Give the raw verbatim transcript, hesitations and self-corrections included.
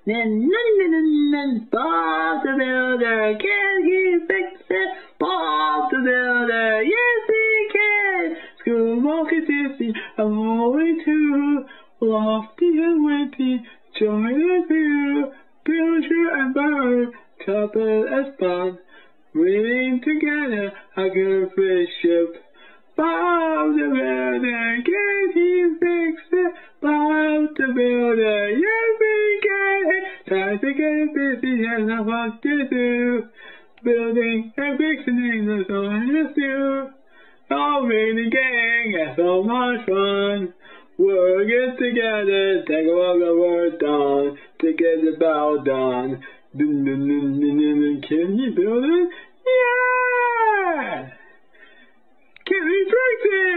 Then, then, then, then, Bob the Builder, can he fix it? Bob the Builder, yes he can. School walking fifty, I'm only two. Lofty and windy, join the view. Builder and bird, couple as bond. Reading together, a good friendship. Bob the Builder, can he fix it? Bob the Builder, yes he can. Time to get busy and have what to do. Building and fixing is all I do. All in the gang, and so much fun. We'll get together, take a walk the work done, to get the battle done. Dun, dun, dun, dun, dun, dun. Can you build it? Yeah! Can we fix it?